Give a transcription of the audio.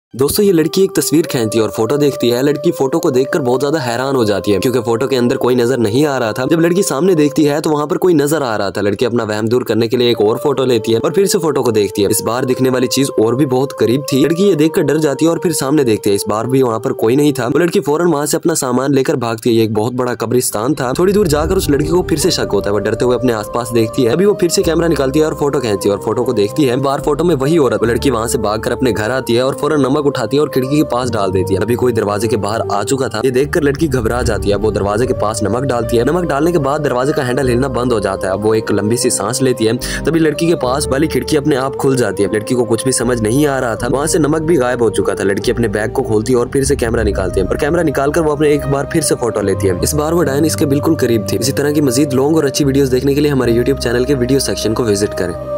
दोस्तों ये लड़की एक तस्वीर खींचती है और फोटो देखती है। लड़की फोटो को देखकर बहुत ज्यादा हैरान हो जाती है क्योंकि फोटो के अंदर कोई नजर नहीं आ रहा था। जब लड़की सामने देखती है तो वहाँ पर कोई नजर आ रहा था। लड़की अपना वहम दूर करने के लिए एक और फोटो लेती है और फिर से फोटो को देखती है। इस बार दिखने वाली चीज और भी बहुत करीब थी। लड़की ये देखकर डर जाती है और फिर सामने देखती है। इस बार भी वहाँ पर कोई नहीं था। वो लड़की फौरन वहाँ से अपना सामान लेकर भागती है। ये एक बहुत बड़ा कब्रिस्तान था। थोड़ी दूर जाकर उस लड़की को फिर से शक होता है। वो डरते हुए अपने आसपास देखती है। अभी वो फिर से कैमरा निकालती है और फोटो खींचती है और फोटो को देखती है। बार फोटो में वही औरत। लड़की वहाँ से भागकर अपने घर आती है और फौरन नमक उठाती है और खिड़की के पास डाल देती है। अभी कोई दरवाजे के बाहर आ चुका था। ये देखकर लड़की घबरा जाती है। वो दरवाजे के पास नमक डालती है। नमक डालने के बाद दरवाजे का हैंडल हिलना बंद हो जाता है। अब वो एक लंबी सी सांस लेती है। तभी लड़की के पास वाली खिड़की अपने आप खुल जाती है। लड़की को कुछ भी समझ नहीं आ रहा था। वहाँ से नमक भी गायब हो चुका था। लड़की अपने बैग को खोलती है और फिर से कैमरा निकालती है और कैमरा निकालकर वो अपने एक बार फिर से फोटो लेती है। इस बार वो डायन इसके बिल्कुल करीब थी। इसी तरह की मजीद लॉन्ग और अच्छी वीडियोस देखने के लिए हमारे YouTube चैनल के वीडियो सेक्शन को विजिट करें।